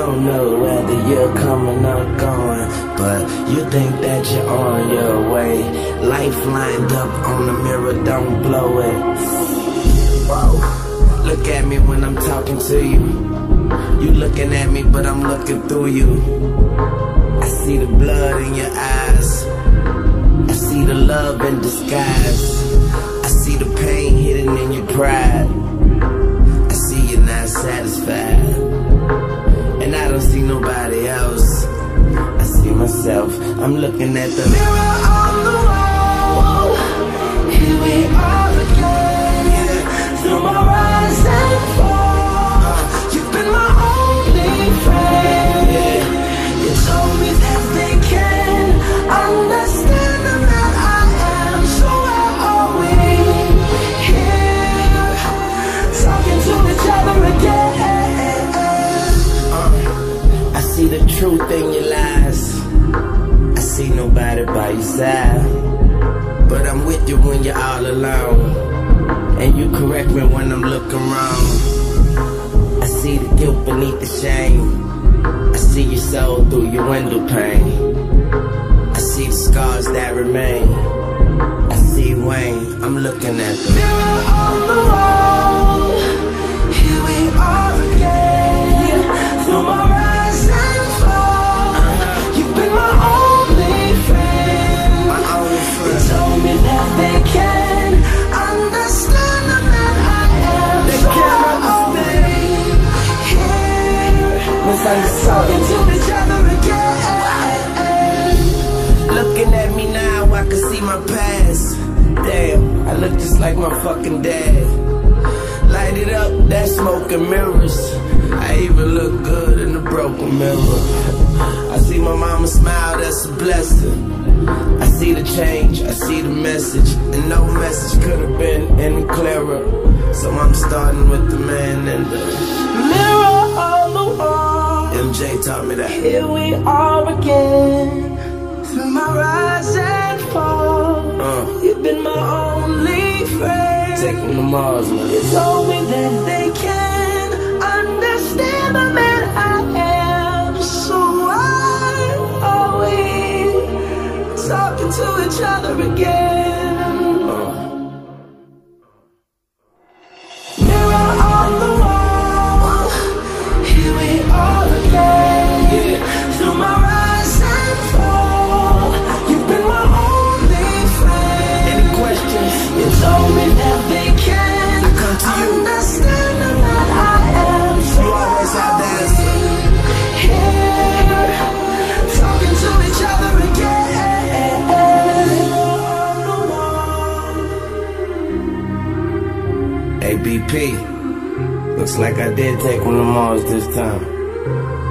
don't know whether you're coming or going, but you think that you're on your way. Life lined up on the mirror, don't blow it. Whoa. Look at me when I'm talking to you. You looking at me, but I'm looking through you. I see the blood in your eyes. I see the love in disguise. I see the pain hidden in your pride. I see you're not satisfied, and I don't see nobody else. I see myself. I'm looking at the mirror on the wall. Here we are again, yeah. Through my rise and fall, you've been my only friend, yeah. You told me that they can understand that I am. So why are we here, talking to each other again? I see the truth in your lies. I see nobody by your side, but I'm with you when you're all alone, and you correct me when I'm looking wrong. I see the guilt beneath the shame. I see your soul through your window pane. I see the scars that remain. I see Wayne. I'm looking at the mirror on the wall. Here we are again, through my rise and fall. You've been my only friend. My only friend. You told me that they can understand that I am. They can't understand. Here, talking to each other again. Looking at me now, I can see my past. Damn, I look just like my fucking dad. Light it up, that smoke and mirrors. I even look good in the broken mirror. I see my mama smile, that's a blessing. I see the change, I see the message, and no message could have been any clearer. So I'm starting with the man in the mirror on the wall. MJ taught me that. Here we are again, through my rise and fall. You've been my only friend. Take them to Mars, man. You told me that they can understand the man I am. So why are we talking to each other again? Mirror on the wall. Here we are again, yeah. Through my rise and fall, you've been my only friend. Any questions? You told me that they can understand that I am. So you always have the answer. Here, talking to each other again. Hey BP, looks like I did take one of Mars this time.